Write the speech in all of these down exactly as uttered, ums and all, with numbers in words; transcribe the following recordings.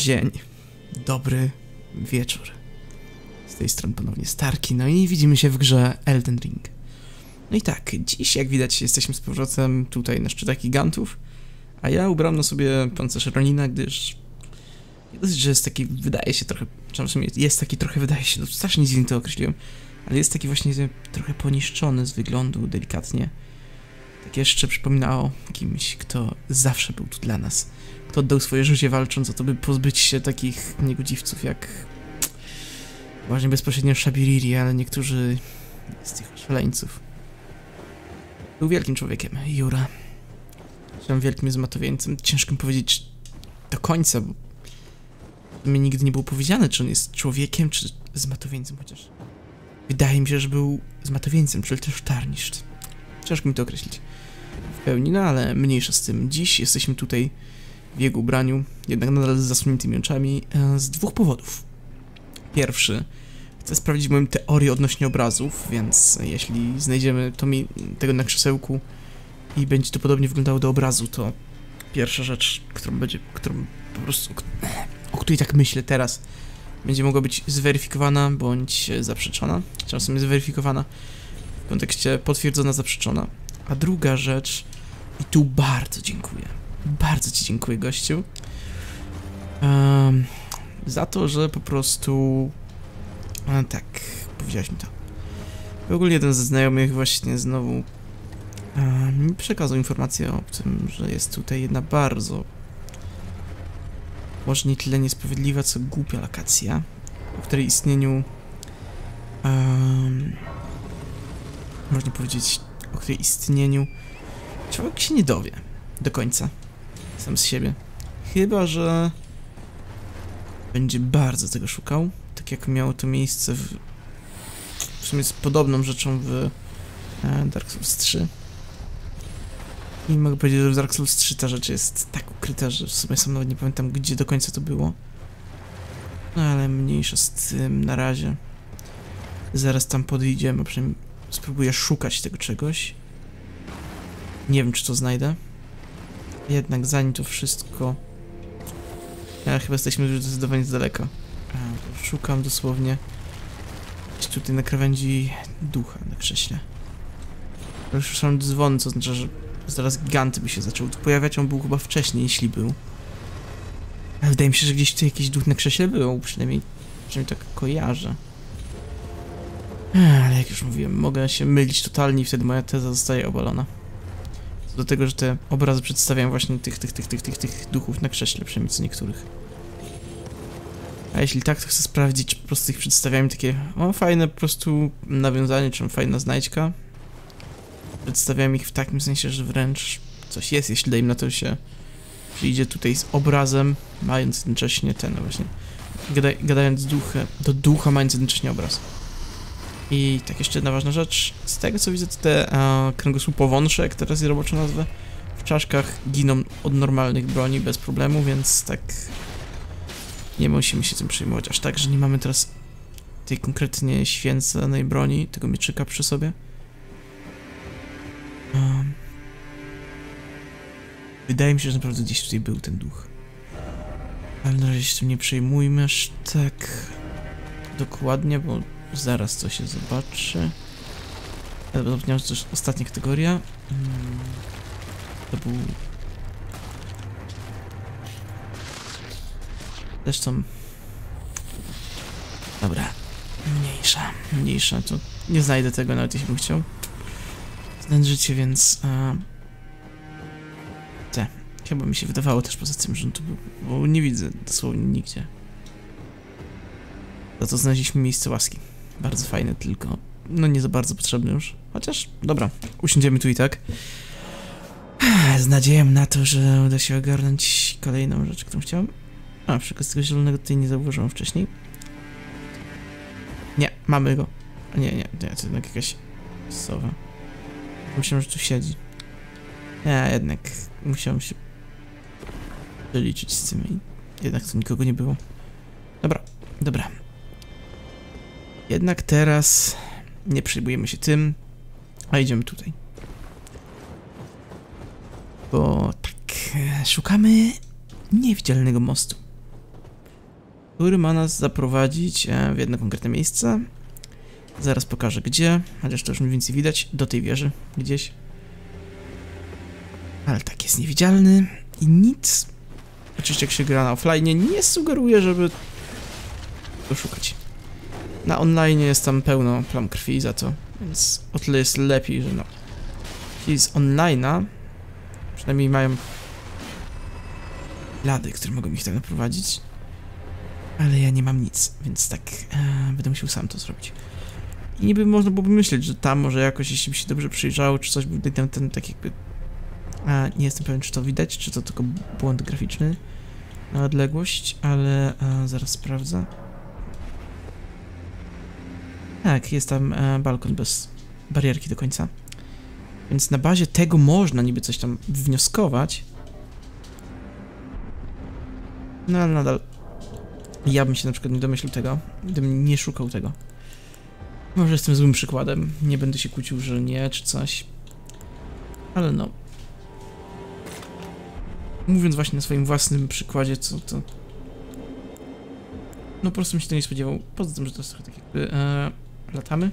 dzień, dobry wieczór. Z tej strony ponownie Starki, no i widzimy się w grze Elden Ring. No i tak, dziś jak widać jesteśmy z powrotem tutaj na szczytach gigantów, a ja ubrałem na sobie pancerz Ronina, gdyż dosyć, że jest taki, wydaje się trochę, w sumie jest taki trochę, wydaje się, no strasznie dziwnie to określiłem, ale jest taki właśnie trochę poniszczony z wyglądu, delikatnie. Tak jeszcze przypomina o kimś, kto zawsze był tu dla nas. Kto oddał swoje życie walcząc o to, by pozbyć się takich niegodziwców jak właśnie bezpośrednio Shabiriri, ale niektórzy z tych szaleńców. Był wielkim człowiekiem, Jura. Zresztą wielkim zmatowieńcem. Ciężko mi powiedzieć do końca, bo mi nigdy nie było powiedziane, czy on jest człowiekiem, czy zmatowieńcem, chociaż wydaje mi się, że był zmatowieńcem, czyli też Tarniszt. Ciężko mi to określić w pełni, no ale mniejsza z tym. Dziś jesteśmy tutaj w jego ubraniu, jednak nadal z zasłoniętymi oczami, z dwóch powodów. Pierwszy, chcę sprawdzić moją teorię odnośnie obrazów, więc jeśli znajdziemy to mi tego na krzesełku i będzie to podobnie wyglądało do obrazu, to pierwsza rzecz, którą będzie, którą po prostu, o której tak myślę teraz, będzie mogła być zweryfikowana bądź zaprzeczona. Czasem jest zweryfikowana w kontekście potwierdzona, zaprzeczona. A druga rzecz, i tu bardzo dziękuję, bardzo ci dziękuję, gościu, um, za to, że po prostu, a tak, powiedziałeś mi to. W ogóle jeden ze znajomych właśnie znowu um, mi przekazał informację o tym, że jest tutaj jedna bardzo, może nie tyle niesprawiedliwa, co głupia lokacja, o której istnieniu, um, można powiedzieć, o której istnieniu człowiek się nie dowie do końca, sam z siebie. Chyba że będzie bardzo tego szukał, tak jak miało to miejsce w, w sumie z podobną rzeczą w e, Dark Souls trzy. I mogę powiedzieć, że w Dark Souls trzy ta rzecz jest tak ukryta, że w sumie sam nawet nie pamiętam, gdzie do końca to było. No ale mniejsza z tym na razie. Zaraz tam podejdziemy, a przynajmniej spróbuję szukać tego czegoś. Nie wiem, czy to znajdę. Jednak zanim to wszystko... Ja chyba jesteśmy już zdecydowanie z daleka. A, szukam dosłownie gdzieś tutaj na krawędzi ducha na krześle. Już słyszałem dzwon, co oznacza, że zaraz giganty by się zaczął tu pojawiać. On był chyba wcześniej, jeśli był. Ale wydaje mi się, że gdzieś tu jakiś duch na krześle był. Przynajmniej, przynajmniej tak kojarzę. Ale jak już mówiłem, mogę się mylić totalnie i wtedy moja teza zostaje obalona. Co do tego, że te obrazy przedstawiają właśnie tych, tych, tych, tych, tych, tych duchów na krześle, przynajmniej co niektórych. A jeśli tak, to chcę sprawdzić, czy po prostu ich przedstawiają takie, o, fajne po prostu nawiązanie, czy fajna znajdźka. Przedstawiam ich w takim sensie, że wręcz coś jest, jeśli da im na to się przyjdzie tutaj z obrazem, mając jednocześnie ten, no właśnie, gada, gadając duchy, do ducha, mając jednocześnie obraz. I tak jeszcze jedna ważna rzecz, z tego co widzę, to te a, kręgosłupowąsze, jak teraz je roboczo nazwę, w czaszkach giną od normalnych broni bez problemu, więc tak nie musimy się tym przejmować aż tak, że nie mamy teraz tej konkretnie święconej broni, tego mieczyka przy sobie. Um, wydaje mi się, że naprawdę gdzieś tutaj był ten duch. Ale na razie się tym nie przejmujmy aż tak dokładnie, bo zaraz to się zobaczy. Ja zapomniałem, że to jest ostatnia kategoria. Hmm. To był... Zresztą... Dobra. Mniejsza. Mniejsza. To nie znajdę tego, nawet jeśli bym chciał znaleźć się, więc... A... Te. Chyba mi się wydawało też poza tym, że on tu był, bo nie widzę dosłownie nigdzie. Za to znaleźliśmy miejsce łaski. Bardzo fajne, tylko no nie za bardzo potrzebne już. Chociaż, dobra, usiądziemy tu i tak. Z nadzieją na to, że uda się ogarnąć kolejną rzecz, którą chciałem. A, na przykład z tego zielonego tutaj nie zauważyłem wcześniej. Nie, mamy go. Nie, nie, nie, to jednak jakaś sowa. Myślałem, że tu siedzi. Ja jednak musiałem się przeliczyć z tym i jednak tu nikogo nie było. Dobra, dobra. Jednak teraz nie przejmujemy się tym, a idziemy tutaj. Bo tak, szukamy niewidzialnego mostu. który ma nas zaprowadzić w jedno konkretne miejsce. Zaraz pokażę gdzie, chociaż to już mniej więcej widać, do tej wieży gdzieś. Ale tak, jest niewidzialny i nic, oczywiście jak się gra na offline, nie sugeruje, żeby go szukać. Na online jest tam pełno plam krwi za to, więc o tyle jest lepiej, że no. Ci z online'a przynajmniej mają lady, które mogą ich tam naprowadzić. Ale ja nie mam nic, więc tak e, będę musiał sam to zrobić. I niby można byłoby myśleć, że tam może jakoś, jeśli by się dobrze przyjrzało, czy coś by ten, ten tak jakby... A, nie jestem pewien, czy to widać, czy to tylko błąd graficzny na odległość, ale a, zaraz sprawdzę. Tak, jest tam a, balkon bez barierki do końca. Więc na bazie tego można niby coś tam wnioskować. No ale nadal ja bym się na przykład nie domyślił tego, gdybym nie szukał tego. Może jestem złym przykładem, nie będę się kłócił, że nie, czy coś. Ale no. Mówiąc właśnie na swoim własnym przykładzie, co to... No po prostu bym się to nie spodziewał. Poza tym, że to jest trochę tak jakby... E, latamy.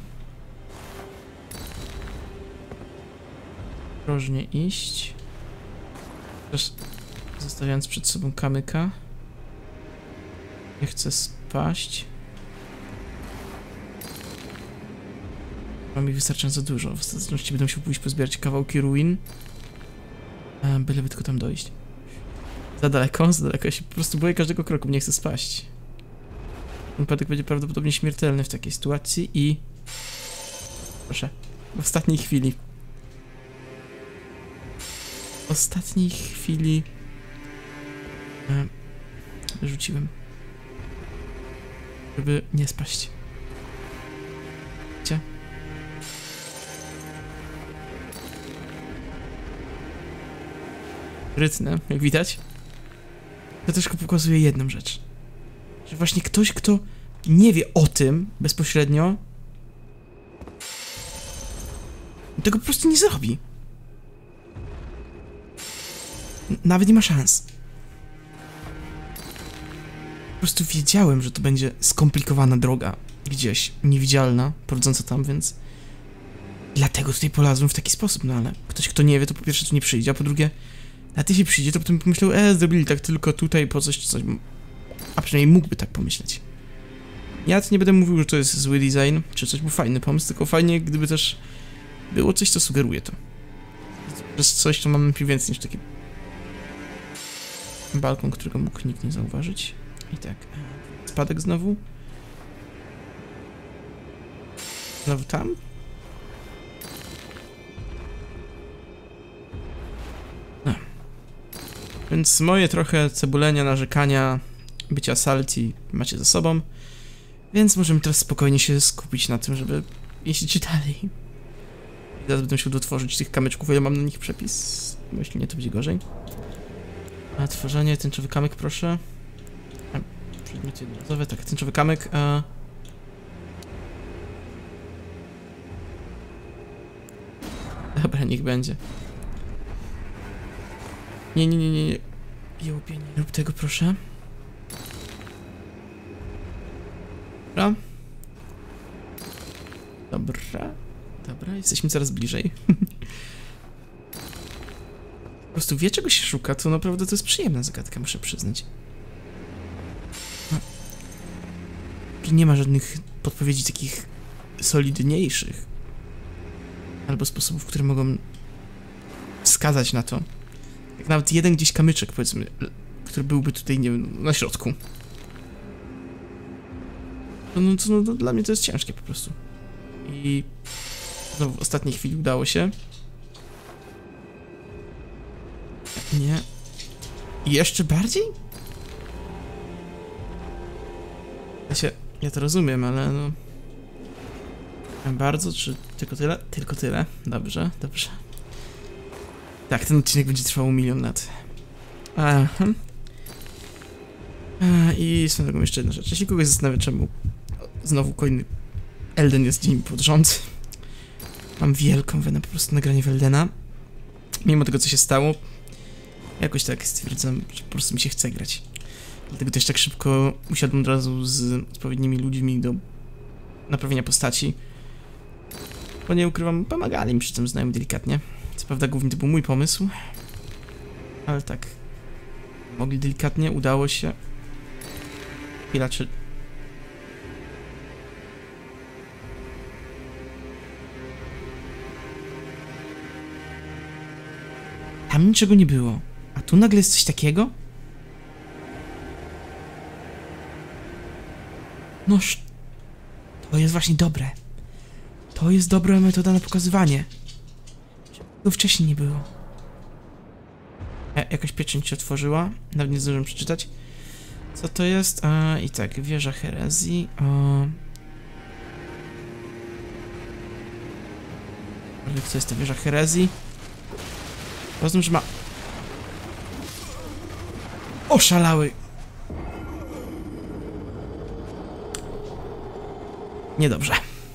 Ostrożnie iść. Też zostawiając przed sobą kamyka. Nie chcę spaść. Mam ich wystarczająco dużo. W ostateczności będę musiał pójść pozbierać kawałki ruin. E, byleby tylko tam dojść. Za daleko, za daleko. Ja się po prostu boję każdego kroku, nie chcę spaść. Ten wypadek będzie prawdopodobnie śmiertelny w takiej sytuacji i... Proszę. W ostatniej chwili. W ostatniej chwili... E, rzuciłem. Żeby nie spaść. Gdzie? Rytne, jak widać. To też pokazuje jedną rzecz. Że właśnie ktoś, kto nie wie o tym bezpośrednio, tego po prostu nie zrobi. N- nawet nie ma szans. Po prostu wiedziałem, że to będzie skomplikowana droga gdzieś, niewidzialna, prowadząca tam, więc dlatego tutaj polazłem w taki sposób, no ale ktoś, kto nie wie, to po pierwsze tu nie przyjdzie, a po drugie, na ty się przyjdzie, to potem pomyślał, e, zrobili tak tylko tutaj po coś czy coś, a przynajmniej mógłby tak pomyśleć. Ja nie będę mówił, że to jest zły design, czy coś był fajny pomysł, tylko fajnie, gdyby też było coś, co sugeruje to. To jest coś, co mam więcej niż taki balkon, którego mógł nikt nie zauważyć. I tak, spadek znowu. Znowu tam. No. Więc moje trochę cebulenia, narzekania, bycia salty macie za sobą. Więc możemy teraz spokojnie się skupić na tym, żeby jeździć dalej. I teraz będę musiał dotworzyć tych kamyczków, ile mam na nich przepis. Bo jeśli nie, to będzie gorzej. A tworzenie, tęczowy kamyk, proszę. Przedmioty jednorazowe, tak, tęczowy kamyk. A... Dobra, niech będzie. Nie, nie, nie, nie, nie. Jełopie, nie rób tego, proszę. Dobra. Dobra. Dobra, jesteśmy coraz bliżej. Po prostu wie, czego się szuka, to naprawdę to jest przyjemna zagadka, muszę przyznać. Nie ma żadnych podpowiedzi takich solidniejszych. Albo sposobów, które mogą wskazać na to. Jak nawet jeden gdzieś kamyczek, powiedzmy, który byłby tutaj, nie wiem, na środku. No, no, to, no to dla mnie to jest ciężkie po prostu. I no, w ostatniej chwili udało się. Nie. I jeszcze bardziej? Ja się, ja to rozumiem, ale no... Bardzo, czy tylko tyle? Tylko tyle. Dobrze, dobrze. Tak, ten odcinek będzie trwał milion lat. Aha. I swoją drogą jeszcze jedna rzecz. Jeśli kogoś zastanawia, czemu znowu kolejny Elden jest dzień pod rząd, mam wielką wenę po prostu nagranie w Eldena. Mimo tego, co się stało, jakoś tak stwierdzam, że po prostu mi się chce grać. Dlatego też tak szybko usiadłem od razu z odpowiednimi ludźmi do naprawienia postaci. Bo nie ukrywam, pomagali mi przy tym znajomi delikatnie. Co prawda głównie to był mój pomysł. Ale tak. Mogli delikatnie, udało się. Chwila, czy... Tam niczego nie było. A tu nagle jest coś takiego? Noż... To jest właśnie dobre. To jest dobra metoda na pokazywanie. Tego wcześniej nie było. E, jakaś pieczęć się otworzyła. Nawet nie zdążyłem przeczytać. Co to jest? E, I tak, wieża herezji. E... Co jest ta wieża herezji? Rozumiem, że ma... Oszalały! Niedobrze.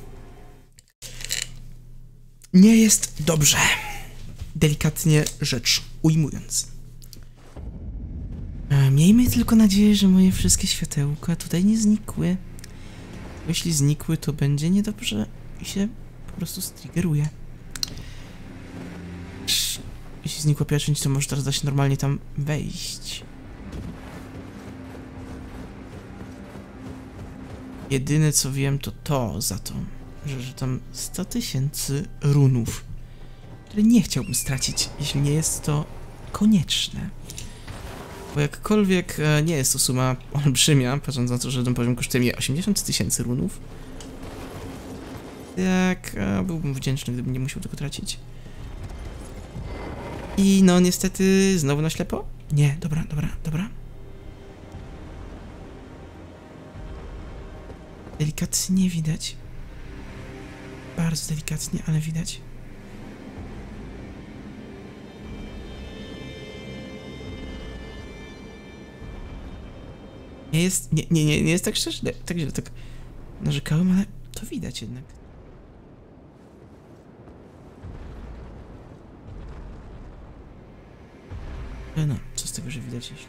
Nie jest dobrze. Delikatnie rzecz ujmując. E, miejmy tylko nadzieję, że moje wszystkie światełka tutaj nie znikły. Bo jeśli znikły, to będzie niedobrze i się po prostu striggeruje. Jeśli znikła pieczęć, to może teraz da się normalnie tam wejść. Jedyne co wiem to to za to, że, że tam sto tysięcy runów, które nie chciałbym stracić, jeśli nie jest to konieczne. Bo jakkolwiek e, nie jest to suma olbrzymia, patrząc na to, że ten poziom kosztuje mi osiemdziesiąt tysięcy runów, tak e, byłbym wdzięczny, gdybym nie musiał tego tracić. I no niestety znowu na ślepo? Nie, dobra, dobra, dobra. Delikatnie widać. Bardzo delikatnie, ale widać. Nie jest, nie, nie, nie, nie jest tak szczerze, tak źle, tak narzekałem, ale to widać jednak. No, co z tego, że widać jeśli...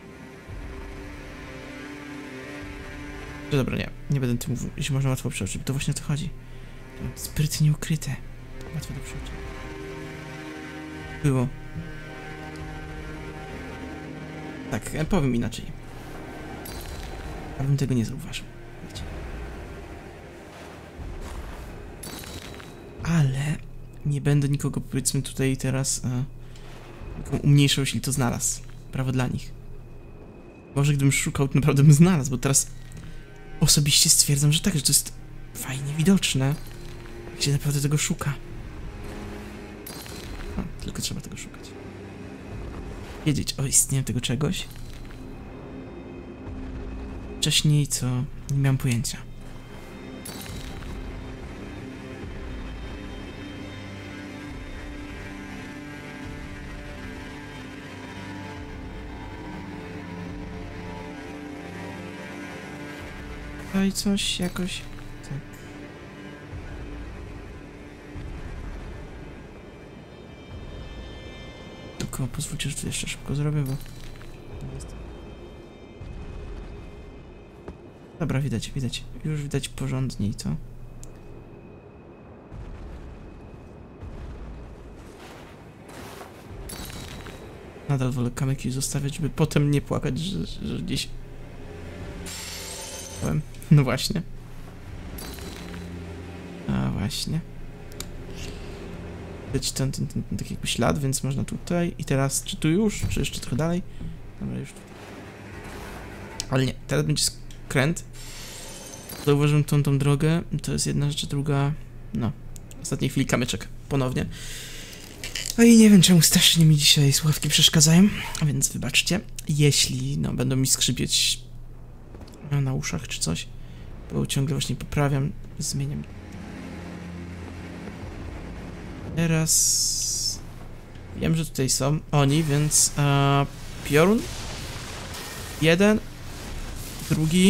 No dobra, nie, nie będę tym mówił, jeśli można łatwo przeoczyć, to właśnie o to chodzi. Sprytnie ukryte. Łatwo do przeoczyć. Było. Tak, powiem inaczej. Ja bym tego nie zauważył. Wiecie. Ale nie będę nikogo, powiedzmy, tutaj teraz e, umniejszał, jeśli to znalazł. Brawo dla nich. Może gdybym szukał, to naprawdę bym znalazł, bo teraz osobiście stwierdzam, że tak, że to jest fajnie widoczne, jak się naprawdę tego szuka. No, tylko trzeba tego szukać. Wiedzieć o istnieniu tego czegoś. Wcześniej co nie miałem pojęcia. Tutaj coś jakoś... Tak. Tylko pozwólcie, że to jeszcze szybko zrobię, bo... Dobra, widać, widać. Już widać porządniej to. Nadal wolę kamyki zostawiać, żeby potem nie płakać, że, że gdzieś... No właśnie. A właśnie. Widać ten, ten, ten, ten taki jakby ślad, więc można tutaj. I teraz, czy tu już, czy jeszcze trochę dalej? Dobra, już tu. Ale nie, teraz będzie skręt. Zauważyłem tą, tą drogę. To jest jedna rzecz, druga... No. W ostatniej chwili kamyczek. Ponownie. No i nie wiem, czemu strasznie mi dzisiaj słuchawki przeszkadzają. A więc wybaczcie. Jeśli, no, będą mi skrzypieć na uszach czy coś, bo ciągle właśnie poprawiam, zmieniam. Teraz wiem, że tutaj są oni, więc e, piorun. Jeden. Drugi.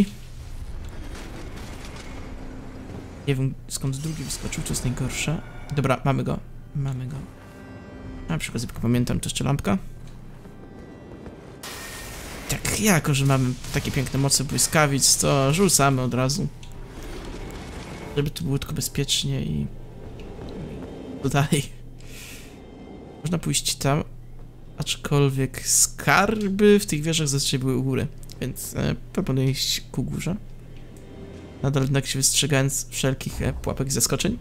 Nie wiem, skąd drugi wyskoczył, to jest najgorsze. Dobra, mamy go. Mamy go. A przy okazji, tylko pamiętam, to jeszcze lampka. tak, jako że mamy takie piękne moce błyskawic, to rzucamy od razu. Żeby to było tylko bezpiecznie i... to dalej. Można pójść tam, aczkolwiek skarby w tych wieżach zazwyczaj były u góry, więc e, proponuję iść ku górze. Nadal jednak się wystrzegając wszelkich e, pułapek i zaskoczeń.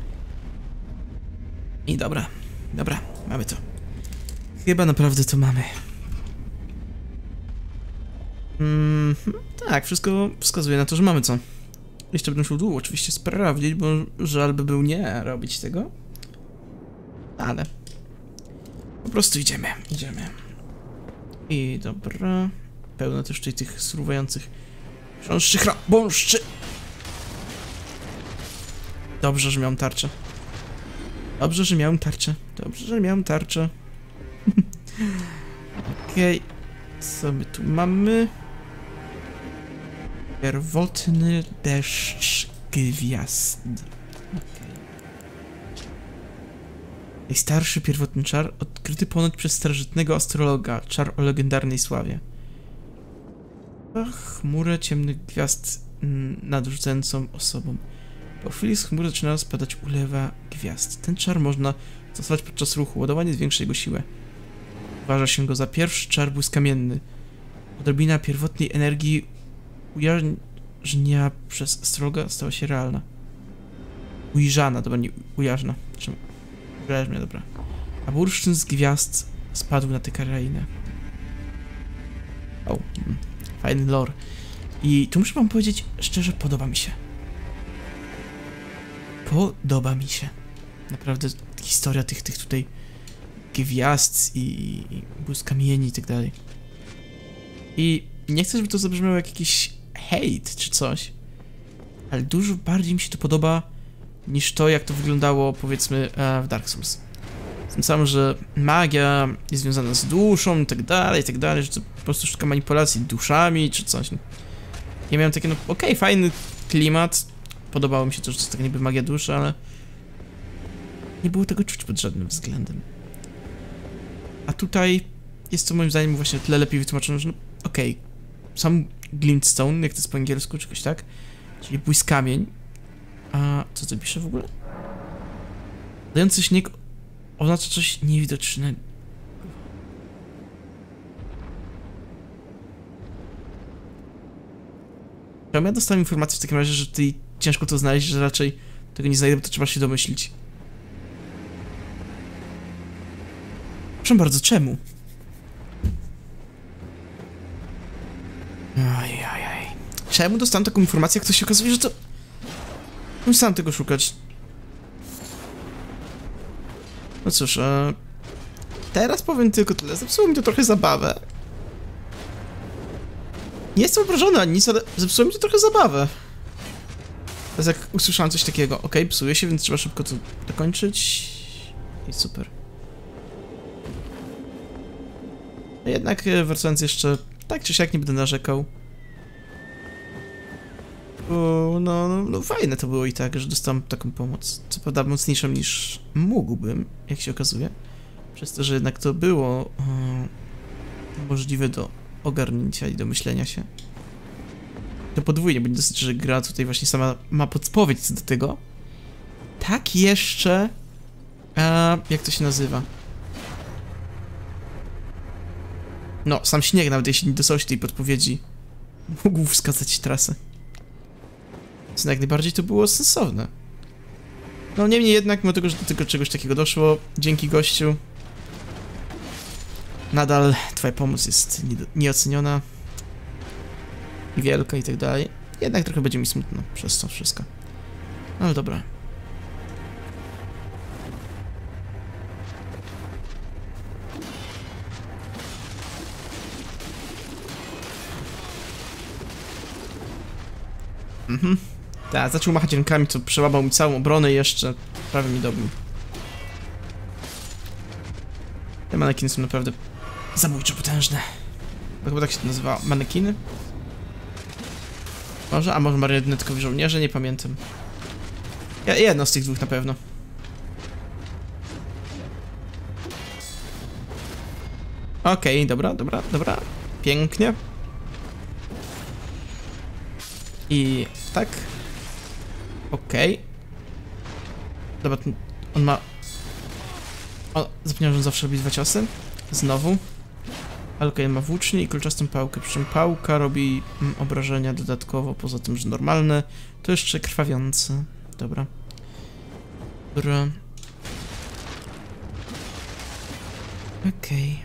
I dobra, dobra, mamy to. Chyba naprawdę to mamy. Mm, tak, wszystko wskazuje na to, że mamy co. Jeszcze będę musiał długo oczywiście sprawdzić, bo żal by był nie robić tego. Ale... po prostu idziemy, idziemy. I dobra... pełno też tutaj tych fruwających chrząszczych rabąszczy. Dobrze, że miałem tarczę. Dobrze, że miałem tarczę. Dobrze, że miałem tarczę. Okej. Okay. Co my tu mamy? Pierwotny deszcz gwiazd. Okay. Najstarszy pierwotny czar, odkryty ponoć przez starożytnego astrologa. Czar o legendarnej sławie. Chmurę ciemnych gwiazd nad rzucającą osobą. Po chwili z chmury zaczyna spadać ulewa gwiazd. Ten czar można stosować podczas ruchu. Ładowanie zwiększa jego siłę. Uważa się go za pierwszy czar błyskamienny. Odrobina pierwotnej energii ujarznia przez astrologa stała się realna. Ujrzana, dobra, nie ujarzna. Czym? Ujarznia, dobra. A bursztyn z gwiazd spadł na tę krainę. O, mm, fajny lore. I tu muszę wam powiedzieć szczerze, podoba mi się. Podoba mi się. Naprawdę historia tych, tych tutaj gwiazd i, i błyskamieni i tak dalej. I nie chcę, żeby to zabrzmiało jak jakiś hejt czy coś, ale dużo bardziej mi się to podoba niż to, jak to wyglądało, powiedzmy, w Dark Souls. Z tym samym, że magia jest związana z duszą i tak dalej, i tak dalej, że to po prostu sztuka manipulacji duszami czy coś. Ja miałem takie, no okej, okay, fajny klimat, podobało mi się to, że to tak niby magia duszy, ale nie było tego czuć pod żadnym względem. A tutaj jest to moim zdaniem właśnie tyle lepiej wytłumaczone, że no okej, okay, sam glintstone, jak to jest po angielsku, czy jakoś tak, czyli błyskamień. A co to pisze w ogóle? Dający śnieg oznacza coś niewidocznego. Ja dostałem informację w takim razie, że ty ciężko to znaleźć, że raczej tego nie znajdę, bo to trzeba się domyślić. Proszę bardzo, czemu? Ajajaj. Czemu dostałem taką informację, jak to się okazuje, że to... Muszę sam tego szukać. No cóż, e... teraz powiem tylko tyle. Zepsuło mi to trochę zabawę. Nie jestem obrażony ani nic, ale zepsuło mi to trochę zabawę. Teraz jak usłyszałem coś takiego, okej, okay, psuje się, więc trzeba szybko to dokończyć. I super. Jednak wracając jeszcze, tak czy siak nie będę narzekał. Bo, no, no, no fajne to było i tak, że dostałem taką pomoc. Co prawda mocniejszą niż mógłbym, jak się okazuje. Przez to, że jednak to było e, możliwe do ogarnięcia i do myślenia się. To podwójnie, bo nie dosyć, że gra tutaj właśnie sama ma podpowiedź co do tego. Tak jeszcze... E, jak to się nazywa? No, sam śnieg, nawet jeśli nie dostał się tej podpowiedzi, mógł wskazać trasę. Więc jak najbardziej to było sensowne. No niemniej jednak, mimo tego, że do tego czegoś takiego doszło, dzięki gościu, nadal twoja pomoc jest nie, nieoceniona i wielka i tak dalej. Jednak trochę będzie mi smutno przez to wszystko. No ale dobra. Mhm. Tak, zaczął machać rękami, to przełamał mi całą obronę i jeszcze prawie mi dobił. Te manekiny są naprawdę zabójczo potężne. Bo chyba tak się to nazywa, manekiny? Może? A może marionetkowi żołnierze? Nie pamiętam. Ja, jedno z tych dwóch na pewno. Okej, okay, dobra, dobra, dobra. Pięknie. I tak. Okej. Okay. Dobra, on ma... O, zapomniałem, że on zawsze robi dwa ciosy. Znowu. Ale okej, okay, ma włócznie i kolczastą pałkę, przy czym pałka robi mm, obrażenia dodatkowo, poza tym, że normalne. To jeszcze krwawiące. Dobra. Dobra. Okej. Okay.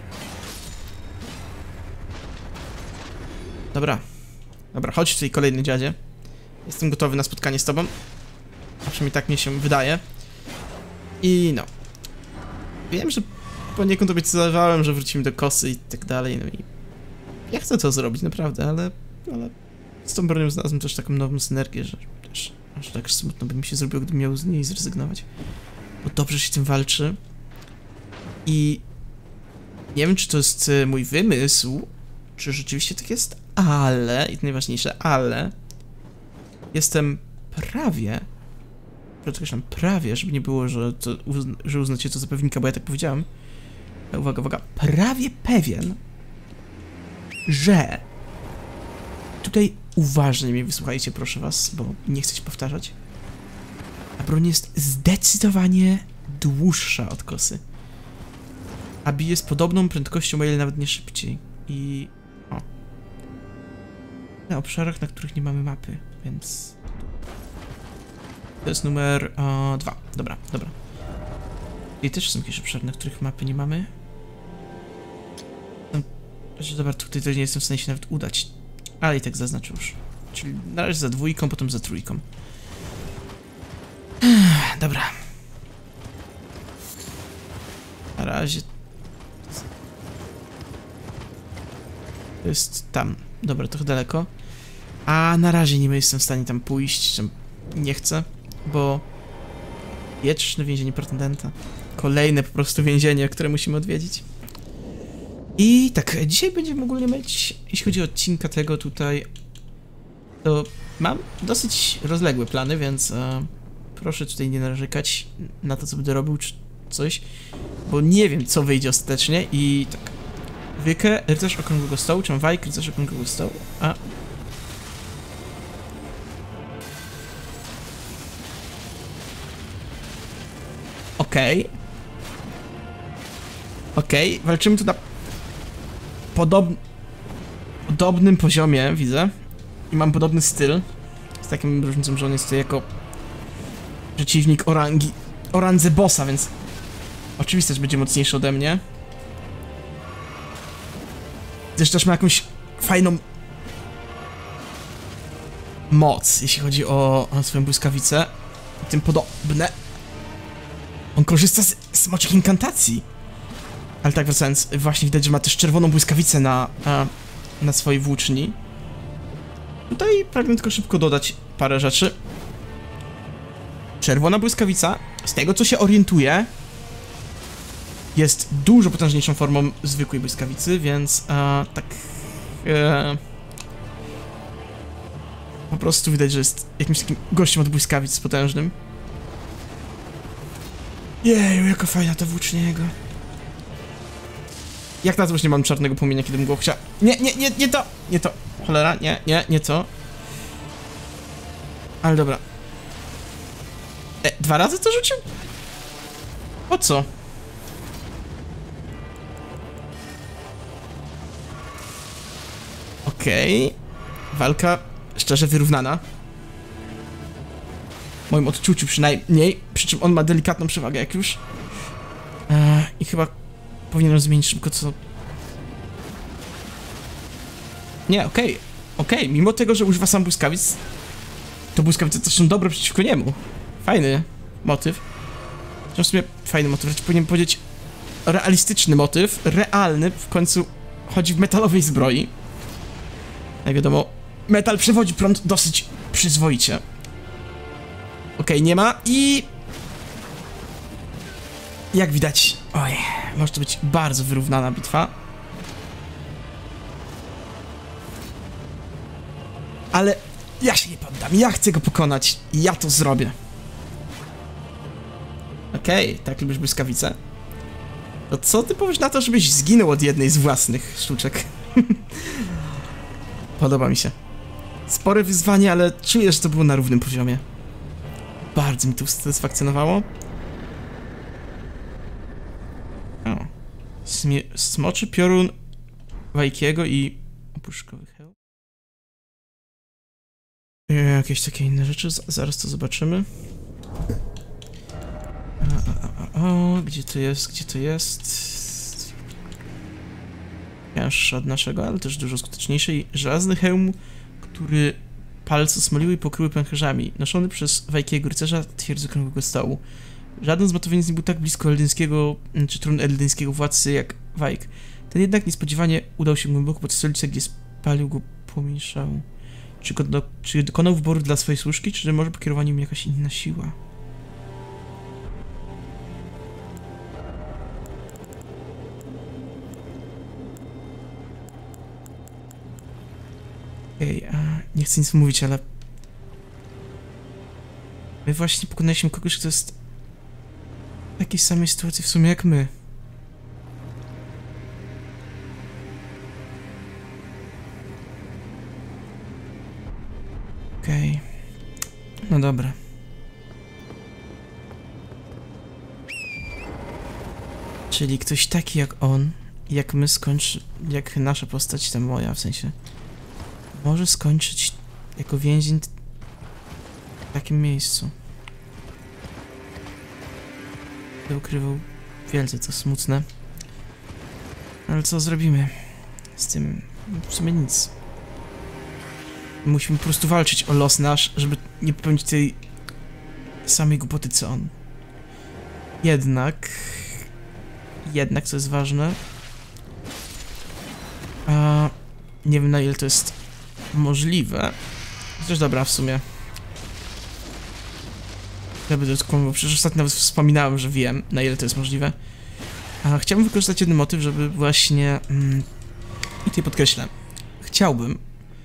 Dobra. Dobra, chodź tutaj, kolejny dziadzie. Jestem gotowy na spotkanie z tobą. A przynajmniej tak mi się wydaje. I no. Wiem, że poniekąd obiecywałem, że wrócimy do kosy i tak dalej, no i... Ja chcę to zrobić, naprawdę, ale... ale... Z tą bronią znalazłem też taką nową synergię, że też... aż tak smutno by mi się zrobiło, gdybym miał z niej zrezygnować. Bo dobrze się tym walczy. I... Nie wiem, czy to jest mój wymysł, czy rzeczywiście tak jest, ale... I to najważniejsze, ale... Jestem prawie... Podkreślam, prawie, żeby nie było, że, to uzna, że uznacie to za pewnika, bo ja tak powiedziałem. Uwaga, uwaga. Prawie pewien, że... Tutaj uważnie mnie wysłuchajcie, proszę was, bo nie chcę się powtarzać. A broń jest zdecydowanie dłuższa od kosy. A bije z podobną prędkością, o ile nawet nie szybciej. I... o. Na obszarach, na których nie mamy mapy, więc... To jest numer o, dwa. Dobra, dobra. I też są jakieś obszary, na których mapy nie mamy. No, dobra, tutaj też nie jestem w stanie się nawet udać. Ale i tak zaznaczę już. Czyli na razie za dwójką, potem za trójką. Dobra. Na razie... To jest tam. Dobra, trochę daleko. A na razie nie jestem w stanie tam pójść. Nie chcę, bo... Wieczne więzienie pretendenta. Kolejne po prostu więzienie, które musimy odwiedzić. I tak, dzisiaj będziemy ogólnie mieć, jeśli chodzi o odcinka tego tutaj, to mam dosyć rozległe plany, więc e, proszę tutaj nie narzekać na to, co będę robił, czy coś, bo nie wiem, co wyjdzie ostatecznie. I tak, Wykę, rycerz okrągłego stołu, czy Wajk, rycerz okrągłego stołu, a... Okej. Okay. Okej, okay. Walczymy tu na podob... podobnym poziomie, widzę. I mam podobny styl. Z takim różnicą, że on jest tutaj jako przeciwnik o rangi... o randze bossa, więc oczywiste, że będzie mocniejszy ode mnie. Zresztą też ma jakąś fajną moc, jeśli chodzi o, o swoją błyskawicę i tym podobne. On korzysta z smoczych inkantacji. Ale tak wracając, właśnie widać, że ma też czerwoną błyskawicę na, a, na swojej włóczni. Tutaj pragnę tylko szybko dodać parę rzeczy. Czerwona błyskawica, z tego co się orientuję, jest dużo potężniejszą formą zwykłej błyskawicy, więc a, tak... E, po prostu widać, że jest jakimś takim gościem od błyskawic potężnym. Jeju, jaka fajna ta włócznia jego. Jak na to już nie mam czarnego płomienia, kiedy bym go chciał... Nie, nie, nie, nie to! Nie to! Cholera, nie, nie, nie to. Ale dobra. E, dwa razy to rzucił? Po co? Okej. Okay. Walka szczerze wyrównana. W moim odczuciu przynajmniej. Przy czym on ma delikatną przewagę jak już. Eee, I chyba powinienem zmienić szybko co... Nie, okej. Okay. Okej, okay. Mimo tego, że używa sam błyskawic, to błyskawice też są dobre przeciwko niemu. Fajny motyw. Zresztą w sumie fajny motyw, raczej powinienem powiedzieć realistyczny motyw. Realny, w końcu chodzi w metalowej zbroi. Jak wiadomo, metal przewodzi prąd dosyć przyzwoicie. Okej, okay, nie ma i... Jak widać, oj, może to być bardzo wyrównana bitwa. Ale ja się nie poddam, ja chcę go pokonać i ja to zrobię. Okej, okay, tak lubisz błyskawice? To co ty powiesz na to, żebyś zginął od jednej z własnych sztuczek? Podoba mi się. Spore wyzwanie, ale czuję, że to było na równym poziomie. Bardzo mi to usatysfakcjonowało. O. Smie smoczy piorun Wajkiego i opuszkowy hełm. Jakieś takie inne rzeczy, Z zaraz to zobaczymy. A, a, a, a, gdzie to jest, gdzie to jest? Cięższy od naszego, ale też dużo skuteczniejszy. I żelazny hełm, który palce smoliły i pokryły pęcherzami, noszony przez Wajkiego rycerza twierdzy krągłego stołu. Żaden z matowienic nie był tak blisko eldyńskiego, czy tronu eldyńskiego władcy jak Wajk. Ten jednak niespodziewanie udał się głęboko pod stolicę, gdzie spalił go płomień szału. Czy, do, czy dokonał wyboru dla swojej służki, czy może pokierowała nim jakaś inna siła? Ej, a nie chcę nic mówić, ale... My właśnie pokonaliśmy kogoś, kto jest... w takiej samej sytuacji w sumie jak my. Okej. Okay. No dobra. Czyli ktoś taki jak on, jak my skończy... jak nasza postać, ta moja w sensie... może skończyć jako więzień w takim miejscu. Będę ukrywał wielce, to smutne. Ale co zrobimy z tym? W sumie nic. Musimy po prostu walczyć o los nasz, żeby nie popełnić tej samej głupoty co on. Jednak... Jednak, co jest ważne... A, nie wiem, na ile to jest możliwe. Chociaż dobra, w sumie. Ja będę tylko, bo przecież ostatnio nawet wspominałem, że wiem, na ile to jest możliwe. A chciałbym wykorzystać jeden motyw, żeby właśnie... Mm, i tutaj podkreślę. Chciałbym...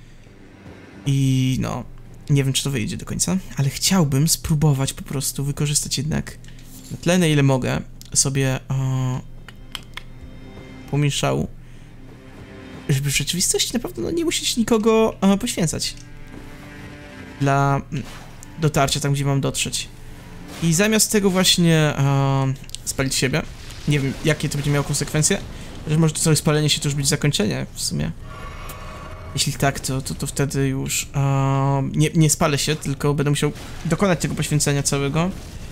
I no... Nie wiem, czy to wyjdzie do końca, ale chciałbym spróbować po prostu wykorzystać jednak na tyle, na ile mogę sobie o, płomień szału, żeby w rzeczywistości naprawdę no, nie musieć nikogo o, poświęcać dla dotarcia tam, gdzie mam dotrzeć. I zamiast tego właśnie o, spalić siebie, nie wiem, jakie to będzie miało konsekwencje, że może to całe spalenie się to już być zakończenie w sumie. Jeśli tak, to, to, to wtedy już o, nie, nie spalę się, tylko będę musiał dokonać tego poświęcenia całego.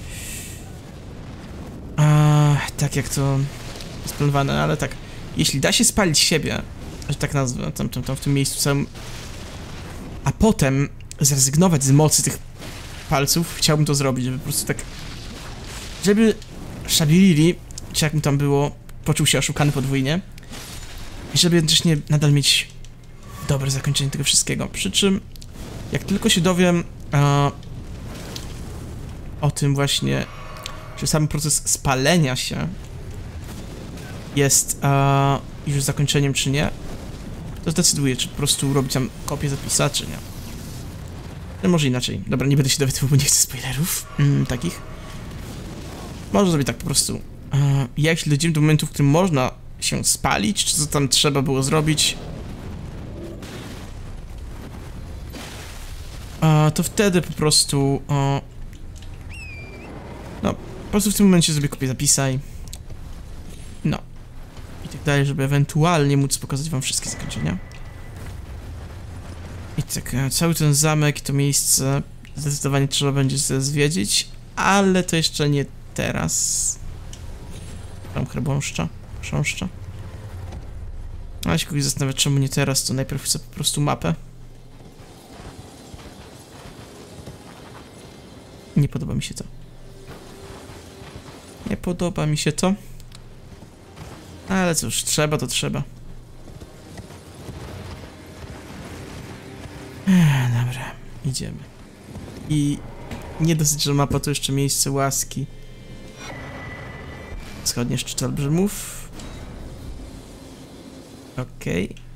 A, tak jak to jest planowane, ale tak. Jeśli da się spalić siebie, że tak nazwę, tam, tam, tam w tym miejscu całym, a potem zrezygnować z mocy tych palców, chciałbym to zrobić, żeby po prostu tak... Żeby Szabirili, czy jak mu tam było, poczuł się oszukany podwójnie. I żeby jednocześnie nadal mieć dobre zakończenie tego wszystkiego. Przy czym, jak tylko się dowiem a, o tym właśnie, że sam proces spalenia się jest a, już zakończeniem, czy nie, to zdecyduję, czy po prostu robić tam kopię zapisa, czy nie. No może inaczej. Dobra, nie będę się dowiadywał, bo nie chcę spoilerów mm, takich. Może zrobić tak po prostu. A, jeśli dojdziemy do momentu, w którym można się spalić, czy co tam trzeba było zrobić, a, to wtedy po prostu... A, no, po prostu w tym momencie zrobię kopię zapisa i... No. I tak dalej, żeby ewentualnie móc pokazać wam wszystkie zakończenia. I tak, cały ten zamek, to miejsce zdecydowanie trzeba będzie zwiedzić, ale to jeszcze nie teraz. Tam chrabąszcza, chrząszcza. A jeśli kogoś zastanawia, czemu nie teraz, to najpierw chcę po prostu mapę. Nie podoba mi się to. Nie podoba mi się to. Ale cóż, trzeba to trzeba. Ech, dobra, idziemy. I nie dosyć, że mapa to jeszcze miejsce łaski. Wschodnie szczyty olbrzymów. Okej. Okay.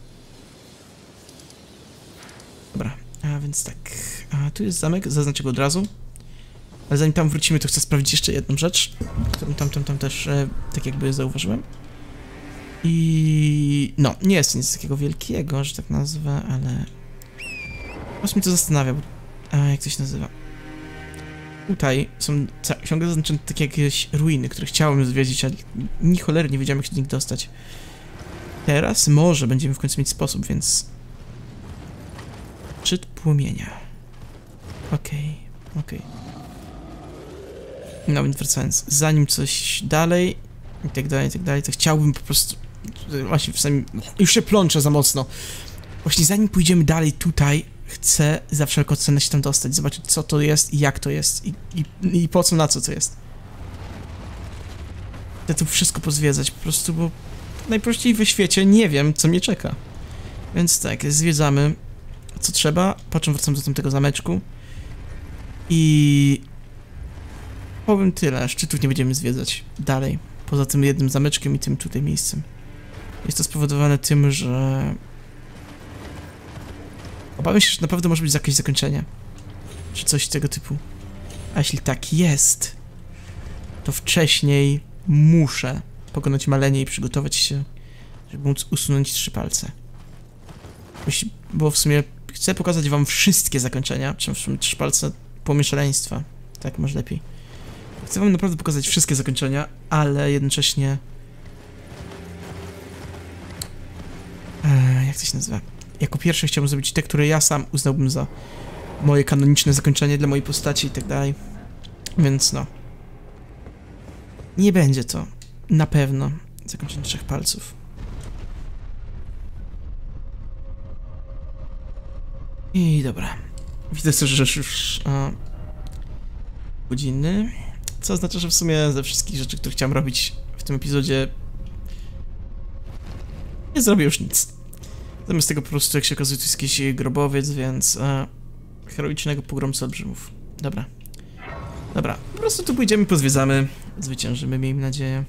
Dobra, a więc tak. A tu jest zamek, zaznaczę go od razu. Ale zanim tam wrócimy, to chcę sprawdzić jeszcze jedną rzecz, którą tam, tam, tam też e, tak jakby zauważyłem. I... no, nie jest nic takiego wielkiego, że tak nazwę, ale... Właśnie mnie to zastanawia, bo... A, jak to się nazywa? Tutaj są ciągle zaznaczone takie jakieś ruiny, które chciałem zwiedzić, ale ni cholery nie wiedziałem, jak się do nich dostać. Teraz może będziemy w końcu mieć sposób, więc... Szczyt płomienia. Okej, okay, okej. Okay. No, więc wracając, zanim coś dalej i tak dalej, i tak dalej, to chciałbym po prostu... Właśnie, czasami już się plączę za mocno. Właśnie zanim pójdziemy dalej tutaj, chcę za wszelką cenę się tam dostać, zobaczyć co to jest i jak to jest i, i, i po co, na co to jest. Chcę tu wszystko pozwiedzać po prostu, bo najprościej w świecie nie wiem, co mnie czeka. Więc tak, zwiedzamy co trzeba, po czym wracam do tamtego zameczku i powiem tyle, szczytów nie będziemy zwiedzać dalej, poza tym jednym zameczkiem i tym tutaj miejscem. Jest to spowodowane tym, że obawiam się, że naprawdę może być jakieś zakończenie, czy coś tego typu. A jeśli tak jest, to wcześniej muszę pokonać malenie i przygotować się, żeby móc usunąć trzy palce. Bo w sumie chcę pokazać wam wszystkie zakończenia, czym w sumie trzy palce pomieszaleństwa. Tak, może lepiej. Chcę wam naprawdę pokazać wszystkie zakończenia, ale jednocześnie... Eee, jak to się nazywa? Jako pierwsze chciałbym zrobić te, które ja sam uznałbym za moje kanoniczne zakończenie dla mojej postaci i tak dalej. Więc no. Nie będzie to na pewno zakończenie trzech palców. I dobra. Widzę też, że już a, godziny, co oznacza, że w sumie ze wszystkich rzeczy, które chciałem robić w tym epizodzie, nie zrobię już nic. Zamiast tego po prostu, jak się okazuje, to jest jakiś grobowiec, więc a, heroicznego pogromcy olbrzymów. Dobra. Dobra, po prostu tu pójdziemy, pozwiedzamy, zwyciężymy, miejmy nadzieję.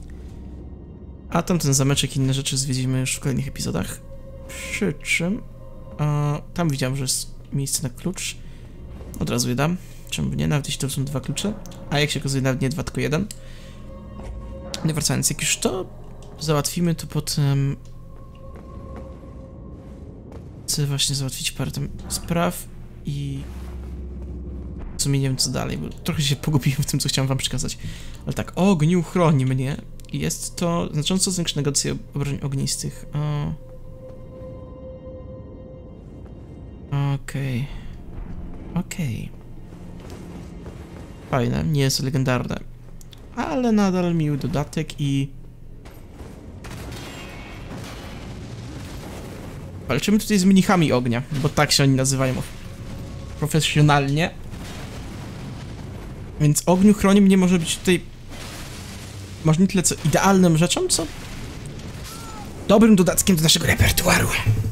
A tamten zameczek i inne rzeczy zwiedzimy już w kolejnych epizodach. Przy czym... A, tam widziałem, że jest miejsce na klucz. Od razu je dam. Czemu nie? Nawet jeśli to są dwa klucze. A jak się okazuje, nawet nie dwa, tylko jeden. Nie wracając, jak już to załatwimy, to potem... Chcę właśnie załatwić parę tam spraw i... W sumie nie wiem co dalej, bo trochę się pogubiłem w tym, co chciałem wam przekazać. Ale tak, ogniu chroni mnie. Jest to znacząco zwiększa negocje obrażeń ognistych. O... Okej. Okay. Okej. Okay. Fajne, nie jest legendarne. Ale nadal miły dodatek i... Walczymy tutaj z mnichami ognia, bo tak się oni nazywają profesjonalnie. Więc ogniu chroni mnie może być tutaj... Może nie tyle co idealną rzeczą, co... dobrym dodatkiem do naszego repertuaru.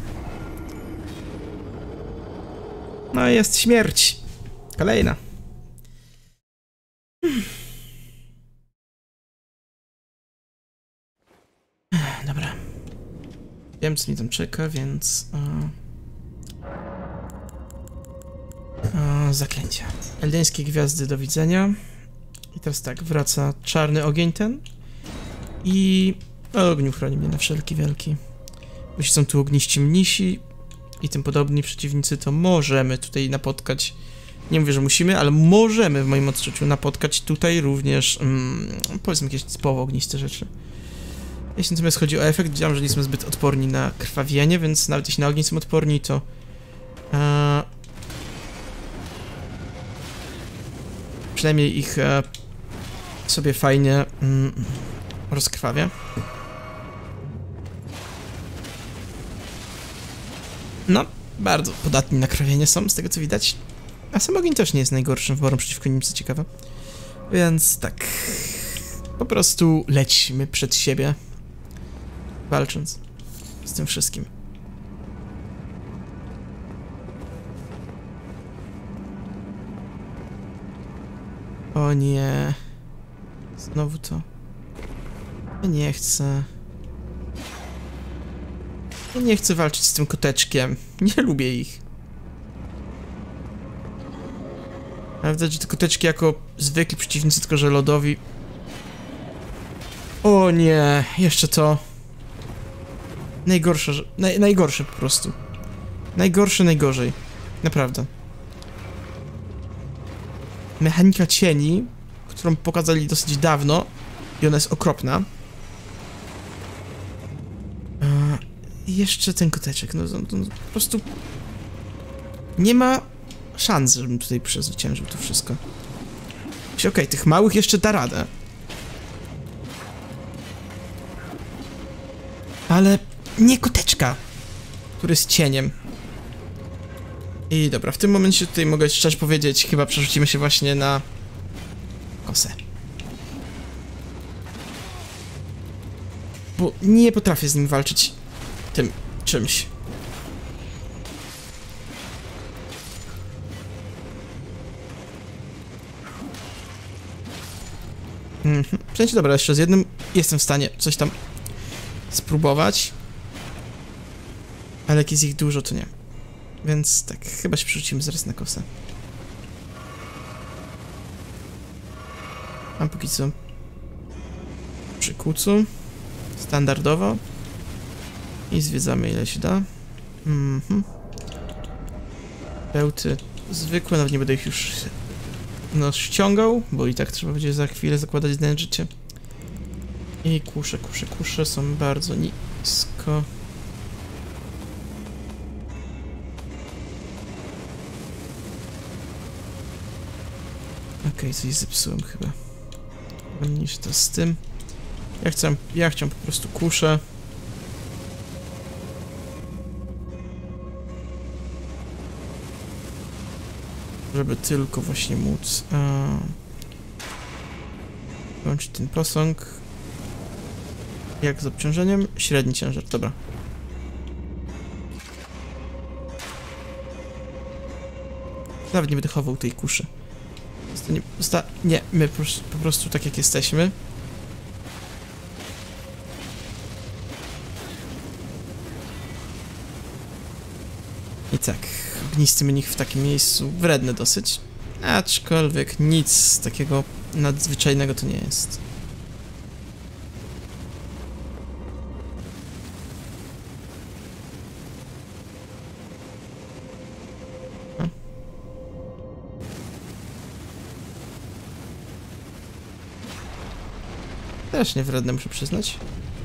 No jest śmierć. Kolejna. Hmm. Dobra. Wiem, co mnie tam czeka, więc... A... A, zaklęcia. Eldeńskie gwiazdy, do widzenia. I teraz tak, wraca czarny ogień ten. I... ogniu chroni mnie na wszelki wielki. Jeśli są tu ogniści mnisi i tym podobni przeciwnicy, to możemy tutaj napotkać, nie mówię, że musimy, ale możemy w moim odczuciu napotkać tutaj również, mm, powiedzmy, jakieś typowo ogniste rzeczy. Jeśli natomiast chodzi o efekt, widziałem, że nie są zbyt odporni na krwawienie, więc nawet jeśli na ogień są odporni, to e, przynajmniej ich e, sobie fajnie mm, rozkrwawia. No, bardzo podatni na krwawienie są, z tego co widać. A sam ogień też nie jest najgorszym wyborem przeciwko nim, co ciekawe. Więc tak... po prostu lećmy przed siebie, walcząc z tym wszystkim. O nie... Znowu to... Ja nie chcę... Ja nie chcę walczyć z tym koteczkiem. Nie lubię ich. Ale widać, że te koteczki jako zwykli przeciwnicy, tylko że lodowi... O nie, jeszcze to... Najgorsze, że... Naj, najgorsze po prostu. Najgorsze, najgorzej. Naprawdę. Mechanika cieni, którą pokazali dosyć dawno i ona jest okropna. I jeszcze ten koteczek, no, no, no po prostu nie ma szans, żebym tutaj przezwyciężył to wszystko. Okej, okay, tych małych jeszcze da radę. Ale nie koteczka, który jest cieniem. I dobra, w tym momencie tutaj mogę szczerze powiedzieć, chyba przerzucimy się właśnie na kosę. Bo nie potrafię z nim walczyć tym czymś. Mhm. W sensie, dobra, jeszcze z jednym jestem w stanie coś tam spróbować. Ale jak jest ich dużo, to nie. Więc tak, chyba się przerzucimy zaraz na kosę. A póki co przy kucu standardowo i zwiedzamy ile się da. Mhm. Bełty zwykłe, nawet nie będę ich już no ściągał, bo i tak trzeba będzie za chwilę zakładać dane życie. I kusze, kusze, kusze są bardzo nisko. Okej, okay, coś zepsułem chyba. Mniejsze to z tym. Ja chcę, ja chciałem po prostu kuszę. Żeby tylko właśnie móc uh, włączyć ten posąg. Jak z obciążeniem? Średni ciężar, dobra. Nawet nie będę chował tej kuszy. Nie, nie, my po, po prostu tak jak jesteśmy. I tak, ognisty mnich w takim miejscu, wredny dosyć. Aczkolwiek nic takiego nadzwyczajnego to nie jest. Też nie wredne, muszę przyznać.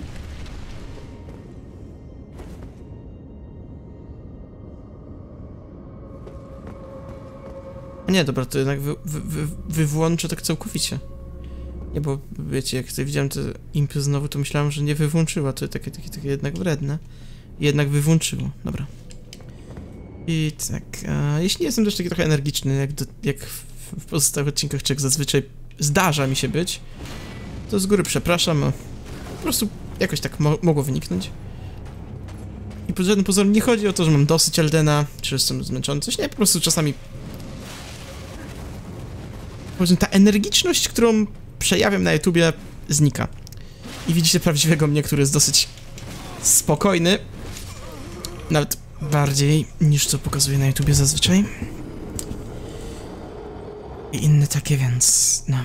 Nie, dobra, to jednak wy, wy, wy, wywłączę tak całkowicie. Nie, bo wiecie, jak tutaj widziałem te impy znowu, to myślałem, że nie wywłączyła. To takie, takie, takie jednak wredne. Jednak wywłączyło, dobra. I tak, a jeśli nie jestem też taki trochę energiczny, jak, do, jak w, w pozostałych odcinkach, czy jak zazwyczaj zdarza mi się być, to z góry przepraszam, po prostu jakoś tak mo mogło wyniknąć. I pod żadnym pozorem nie chodzi o to, że mam dosyć Eldena, czy że jestem zmęczony, coś nie, po prostu czasami... Powiedzmy, ta energiczność, którą przejawiam na YouTubie, znika. I widzicie prawdziwego mnie, który jest dosyć spokojny. Nawet bardziej niż co pokazuję na YouTubie zazwyczaj. I inne takie, więc... no...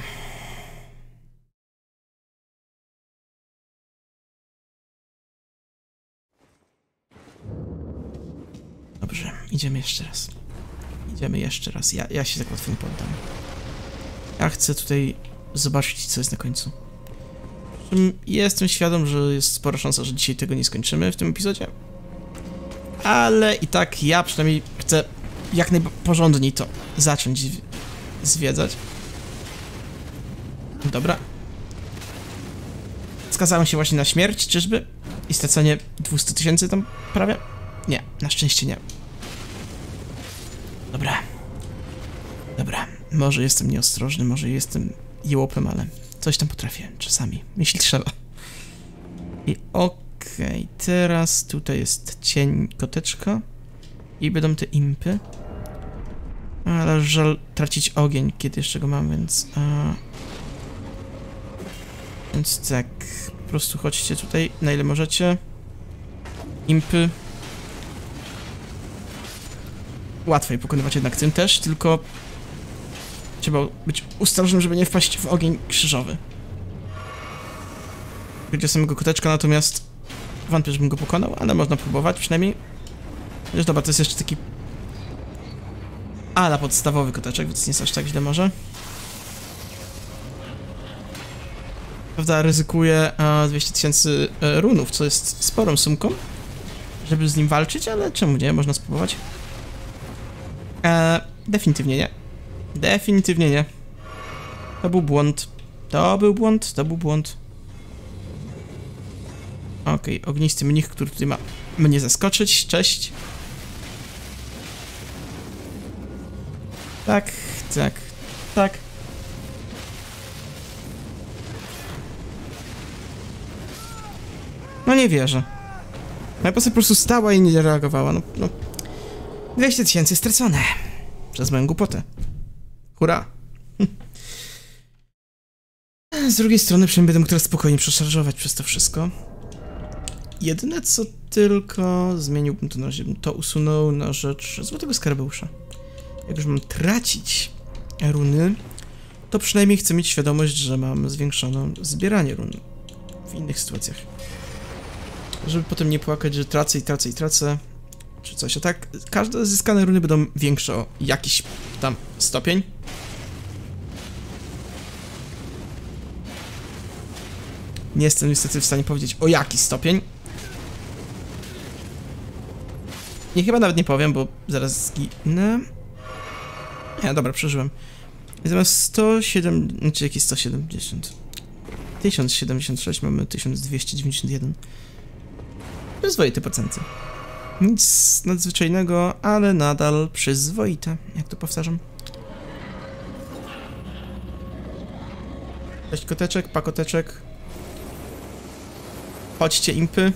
Dobrze, idziemy jeszcze raz. Idziemy jeszcze raz. Ja, ja się tak łatwo nie poddam. Ja chcę tutaj zobaczyć, co jest na końcu. Jestem świadom, że jest spora szansa, że dzisiaj tego nie skończymy w tym epizodzie. Ale i tak ja przynajmniej chcę jak najporządniej to zacząć zwiedzać. Dobra. Skazałem się właśnie na śmierć, czyżby? I stracenie dwieście tysięcy tam prawie? Nie, na szczęście nie. Dobra. Dobra, może jestem nieostrożny, może jestem jełopem, ale coś tam potrafię czasami, jeśli trzeba. I okej, okay, teraz tutaj jest cień koteczka i będą te impy. Ale żal tracić ogień, kiedy jeszcze go mam, więc... A... Więc tak, po prostu chodźcie tutaj, na ile możecie. Impy. Łatwiej pokonywać jednak tym też, tylko trzeba być ostrożnym, żeby nie wpaść w ogień krzyżowy. Gdzie samego koteczka natomiast Wątpię, żebym go pokonał, ale można próbować przynajmniej. Wiesz, dobra, to jest jeszcze taki... ala podstawowy koteczek, więc nie jest aż tak źle może. Prawda, ryzykuję e, dwieście tysięcy e, runów, co jest sporą sumką, żeby z nim walczyć, ale czemu nie? Można spróbować. E, definitywnie nie. Definitywnie nie. To był błąd. To był błąd, to był błąd. Okej, okay, ognisty mnich, który tutaj ma mnie zaskoczyć. Cześć. Tak, tak, tak. No nie wierzę. Moja postać po prostu stała i nie reagowała. No, no. dwieście tysięcy stracone. Przez moją głupotę. Hurra. Hm. Z drugiej strony przynajmniej będę mógł teraz spokojnie przeszarżować przez to wszystko. Jedyne co tylko zmieniłbym to na razie, bym to usunął na rzecz złotego skarbeusza. Jak już mam tracić runy, to przynajmniej chcę mieć świadomość, że mam zwiększone zbieranie run w innych sytuacjach. Żeby potem nie płakać, że tracę i tracę i tracę, czy coś. A tak, każde zyskane runy będą większe o jakiś tam stopień. Nie jestem niestety w stanie powiedzieć o jaki stopień. Nie, chyba nawet nie powiem, bo zaraz zginę. Nie, dobra, przeżyłem. Zamiast sto siedem... Znaczy jakieś sto siedemdziesiąt? tysiąc siedemdziesiąt sześć mamy tysiąc dwieście dziewięćdziesiąt jeden. Przyzwoite procenty. Nic nadzwyczajnego, ale nadal przyzwoite, jak to powtarzam. Cześć koteczek, pakoteczek. Chodźcie impy.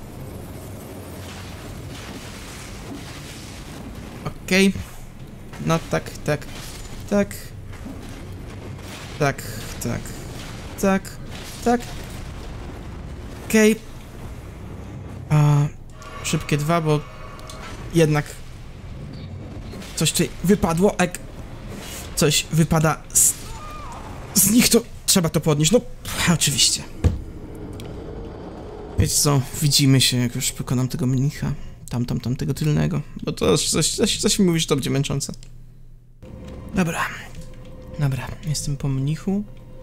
Okej. Okay. No tak, tak, tak. Tak, tak, tak, tak. Okej. Okay. A, szybkie dwa, bo jednak coś tutaj wypadło, jak coś wypada z, z nich, to trzeba to podnieść. No, oczywiście. Wiecie co, widzimy się, jak już pokonam tego mnicha. Tam, tam, tam, tego tylnego. Bo to coś, coś, coś mi mówi, że to będzie męczące. Dobra. Dobra, jestem po mnichu.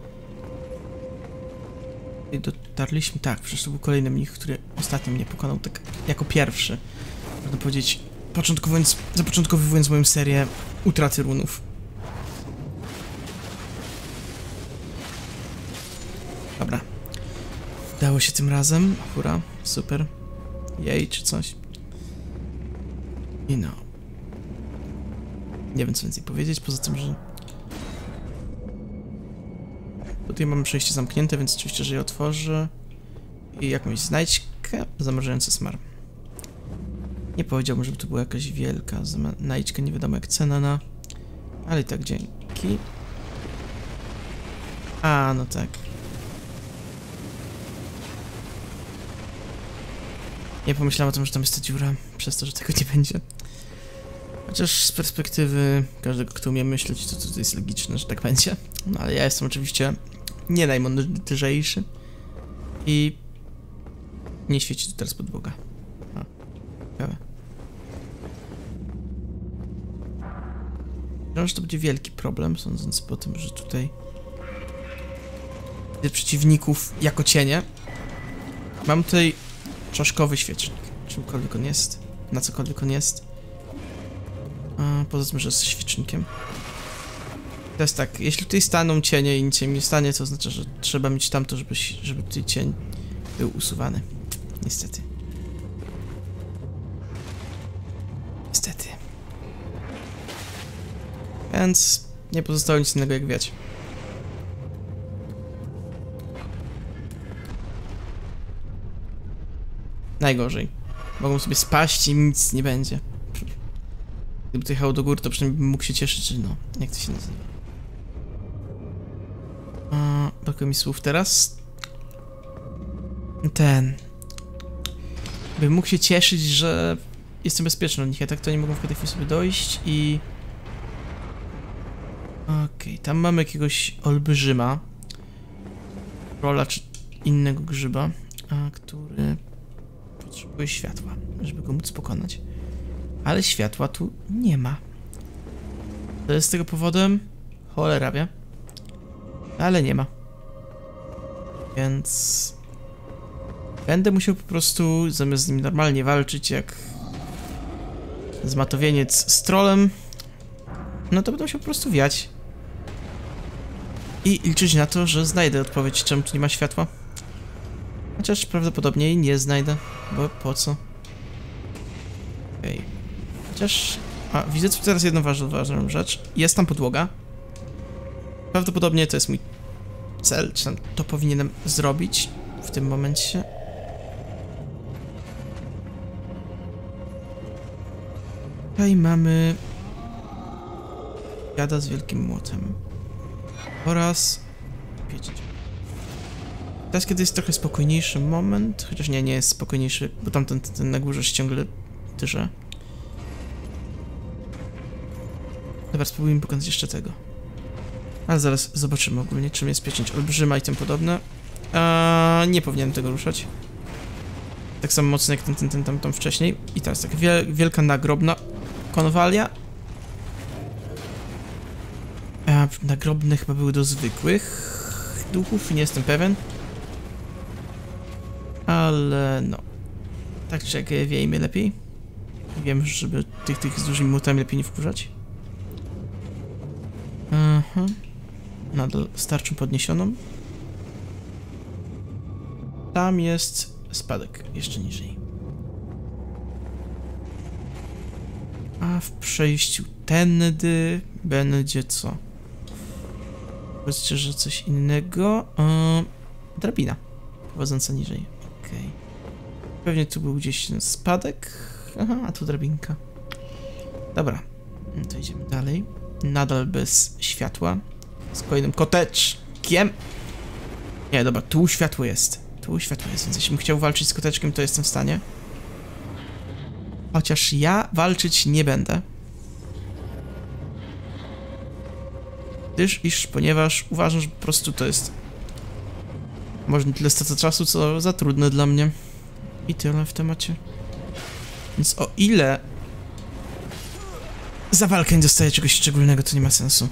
I dotarliśmy, tak, przecież to był kolejny mnich, który ostatnio mnie pokonał, tak jako pierwszy. Można powiedzieć, początkowując, zapoczątkowując moją serię utraty runów. Dobra. Udało się tym razem. Hurra, super. Jej, czy coś. I no. Nie wiem, co więcej powiedzieć, poza tym, że... Tutaj mamy przejście zamknięte, więc oczywiście, że je otworzę. I jakąś znajdźkę. Zamrażający smar. Nie powiedziałbym, żeby to była jakaś wielka znajdźka, nie wiadomo jak cena na... Ale i tak dzięki. A, no tak. Nie pomyślałem o tym, że tam jest ta dziura, przez to, że tego nie będzie. Chociaż z perspektywy każdego, kto umie myśleć, to to jest logiczne, że tak będzie. No ale ja jestem oczywiście nie najmądrzejszy. I... nie świeci tu teraz podłoga. A, ciekawe. Myślałem, że to będzie wielki problem, sądząc po tym, że tutaj... przeciwników jako cienie. Mam tutaj czaszkowy świecznik. Czymkolwiek on jest. Na cokolwiek on jest. A, poza tym, że jest świecznikiem. To jest tak, jeśli tutaj staną cienie i nic się im nie stanie, to oznacza, że trzeba mieć tamto, żeby, żeby tutaj cień był usuwany. Niestety. Niestety. Więc nie pozostało nic innego jak wiać. Najgorzej. Mogą sobie spaść i nic nie będzie. Gdyby to jechało do góry, to przynajmniej bym mógł się cieszyć, że no, jak to się nazywa. A, brakuje mi słów teraz. Ten. Bym mógł się cieszyć, że jestem bezpieczny od nich, a tak to nie mogą w tej chwili sobie dojść i... Okej, okay, tam mamy jakiegoś olbrzyma. Rola czy innego grzyba, a, który... Potrzebuję światła, żeby go móc pokonać. Ale światła tu nie ma. To jest z tego powodem... Cholera wie. Ale nie ma. Więc... Będę musiał po prostu zamiast z nim normalnie walczyć jak... Zmatowieniec z trolem. No to będę musiał po prostu wiać. I liczyć na to, że znajdę odpowiedź, czemu tu nie ma światła. Chociaż prawdopodobnie nie znajdę, bo po co? Okej. Okay. Chociaż... A, widzę tu teraz jedną ważną, ważną rzecz. Jest tam podłoga. Prawdopodobnie to jest mój cel, czy tam to powinienem zrobić w tym momencie. Tutaj mamy... Jada z wielkim młotem. Oraz... Pieczęć. Teraz, kiedy jest trochę spokojniejszy moment, chociaż nie, nie jest spokojniejszy, bo tamten ten, ten na górze się ciągle dyże. Dobra, spróbujmy pokonać jeszcze tego. Ale zaraz zobaczymy ogólnie, czym jest pieczęć olbrzyma i tym podobne. Eee, nie powinienem tego ruszać. Tak samo mocno jak ten, ten, ten tam, tam wcześniej. I teraz tak, wiel wielka nagrobna konwalia. Eee, nagrobne chyba były do zwykłych duchów, nie jestem pewien. Ale no. Tak czy jak wiejmy lepiej. Wiem, żeby tych, tych z dużymi młotami lepiej nie wkurzać. Aha. Nadal starczą podniesioną. Tam jest spadek, jeszcze niżej. A w przejściu tędy będzie co? Powiedzcie, że coś innego. Yy, drabina prowadząca niżej. Okej. Okay. Pewnie tu był gdzieś ten spadek. Aha, a tu drabinka. Dobra, no to idziemy dalej. Nadal bez światła. Z kolejnym koteczkiem. Nie, dobra, tu światło jest. Tu światło jest, więc jeśli bym chciał walczyć z koteczkiem, to jestem w stanie. Chociaż ja walczyć nie będę. Gdyż, iż, ponieważ uważam, że po prostu to jest... Może nie tyle strata czasu, co za trudne dla mnie. I tyle w temacie. Więc o ile... Za walkę nie dostaję czegoś szczególnego, to nie ma sensu.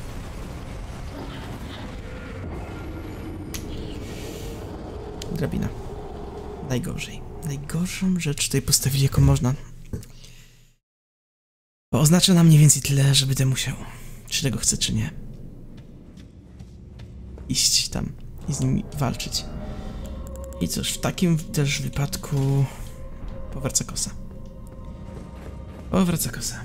Drabina. Najgorzej. Najgorszą rzecz tutaj postawili, jaką można. Bo oznacza na mniej więcej tyle, że będę musiał, czy tego chcę, czy nie, iść tam i z nimi walczyć. I cóż, w takim też wypadku powraca kosa. Powraca kosa.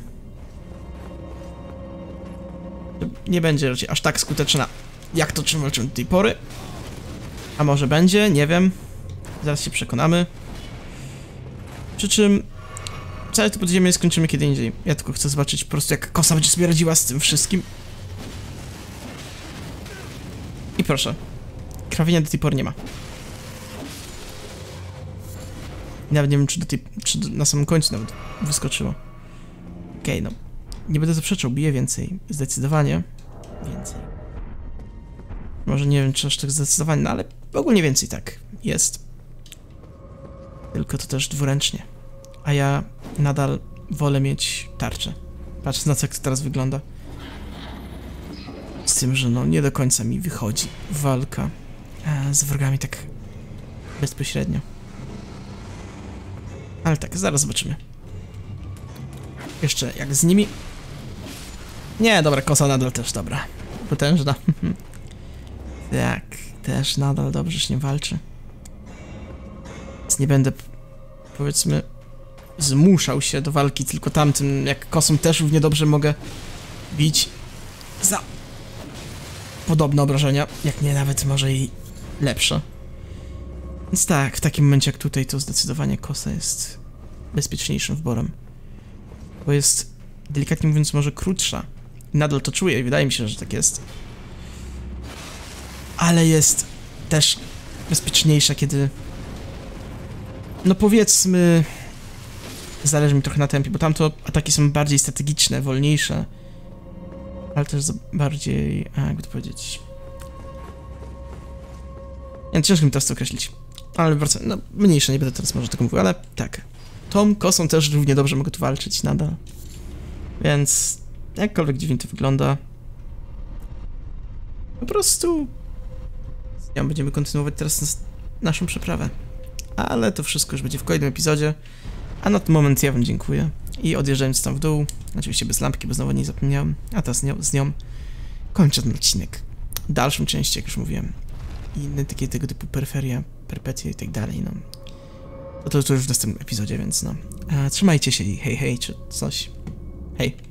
Nie będzie raczej aż tak skuteczna, jak to czym walczymy do tej pory. A może będzie, nie wiem. Zaraz się przekonamy. Przy czym całe to podziemie skończymy kiedy indziej. Ja tylko chcę zobaczyć po prostu, jak kosa będzie sobie radziła z tym wszystkim. I proszę. Krawienia do tej pory nie ma. Nawet nie wiem, czy do tej... czy do, na samym końcu nawet wyskoczyło. Okej, okay, no. Nie będę zaprzeczał, biję więcej. Zdecydowanie więcej. Może nie wiem, czy aż tak zdecydowanie, no ale ogólnie więcej tak jest. Tylko to też dwuręcznie. A ja nadal wolę mieć tarczę. Patrz na co, jak to teraz wygląda. Z tym, że no nie do końca mi wychodzi walka e, z wrogami tak bezpośrednio. Ale tak, zaraz zobaczymy. Jeszcze jak z nimi... Nie, dobra, kosa nadal też dobra. Potężna. Tak, też nadal dobrze się nie walczy. Więc nie będę, powiedzmy, zmuszał się do walki tylko tamtym, jak kosą też równie dobrze mogę bić za podobne obrażenia, jak nie nawet może i lepsze. Więc tak, w takim momencie jak tutaj, to zdecydowanie kosa jest bezpieczniejszym wyborem. Bo jest, delikatnie mówiąc, może krótsza. Nadal to czuję i wydaje mi się, że tak jest. Ale jest też bezpieczniejsza, kiedy... No powiedzmy... Zależy mi trochę na tempie, bo tamto ataki są bardziej strategiczne, wolniejsze. Ale też bardziej... A, jakby to powiedzieć... Nie, ciężko mi teraz to określić. Ale wracam, no mniejsze, nie będę teraz może tego mówił, ale tak. Tą kosą też równie dobrze mogę tu walczyć nadal. Więc jakkolwiek dziwnie to wygląda, po prostu z nią będziemy kontynuować teraz nas, naszą przeprawę. Ale to wszystko już będzie w kolejnym epizodzie. A na ten moment ja wam dziękuję. I odjeżdżając tam w dół, oczywiście bez lampki, bo znowu nie zapomniałem, a teraz z nią, z nią kończę ten odcinek. Dalszą część, jak już mówiłem. I inne takie tego typu peryferia, perpetie i tak dalej, no. To, to, to już w następnym epizodzie, więc no. A, trzymajcie się i hej hej, czy coś. Hej.